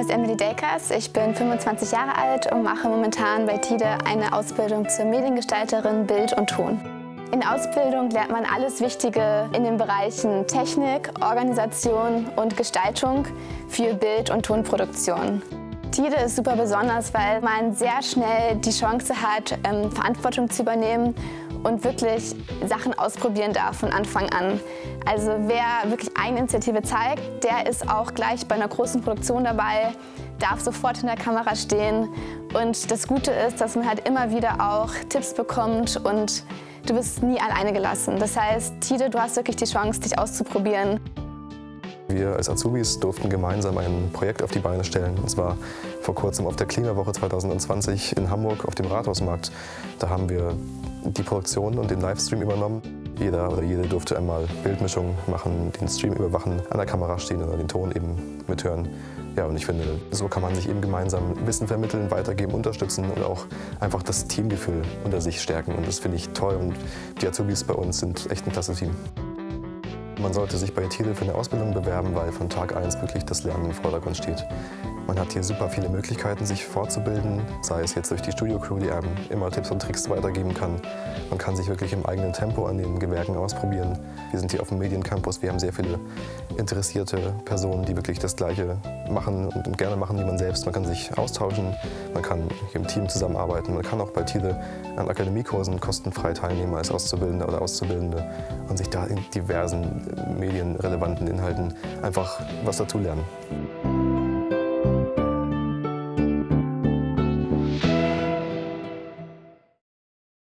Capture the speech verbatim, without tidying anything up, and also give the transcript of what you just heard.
ist Emily Dakers, ich bin fünfundzwanzig Jahre alt und mache momentan bei TIDE eine Ausbildung zur Mediengestalterin Bild und Ton. In der Ausbildung lernt man alles Wichtige in den Bereichen Technik, Organisation und Gestaltung für Bild- und Tonproduktion. TIDE ist super besonders, weil man sehr schnell die Chance hat, ähm, Verantwortung zu übernehmen und wirklich Sachen ausprobieren darf von Anfang an. Also wer wirklich Eigeninitiative zeigt, der ist auch gleich bei einer großen Produktion dabei, darf sofort in der Kamera stehen. Und das Gute ist, dass man halt immer wieder auch Tipps bekommt und du wirst nie alleine gelassen. Das heißt, TIDE, du hast wirklich die Chance, dich auszuprobieren. Wir als Azubis durften gemeinsam ein Projekt auf die Beine stellen. Und zwar vor kurzem auf der Klimawoche zweitausendzwanzig in Hamburg auf dem Rathausmarkt. Da haben wir die Produktion und den Livestream übernommen. Jeder oder jede durfte einmal Bildmischung machen, den Stream überwachen, an der Kamera stehen oder den Ton eben mithören. Ja, und ich finde, so kann man sich eben gemeinsam Wissen vermitteln, weitergeben, unterstützen und auch einfach das Teamgefühl unter sich stärken. Und das finde ich toll und die Azubis bei uns sind echt ein klasse Team. Man sollte sich bei TIDE für eine Ausbildung bewerben, weil von Tag eins wirklich das Lernen im Vordergrund steht. Man hat hier super viele Möglichkeiten, sich fortzubilden, sei es jetzt durch die Studio-Crew, die einem immer Tipps und Tricks weitergeben kann. Man kann sich wirklich im eigenen Tempo an den Gewerken ausprobieren. Wir sind hier auf dem Mediencampus, wir haben sehr viele interessierte Personen, die wirklich das Gleiche machen und gerne machen wie man selbst. Man kann sich austauschen, man kann hier im Team zusammenarbeiten, man kann auch bei TIDE an Akademiekursen kostenfrei teilnehmen als Auszubildender oder Auszubildende und sich da in diversen medienrelevanten Inhalten einfach was dazulernen.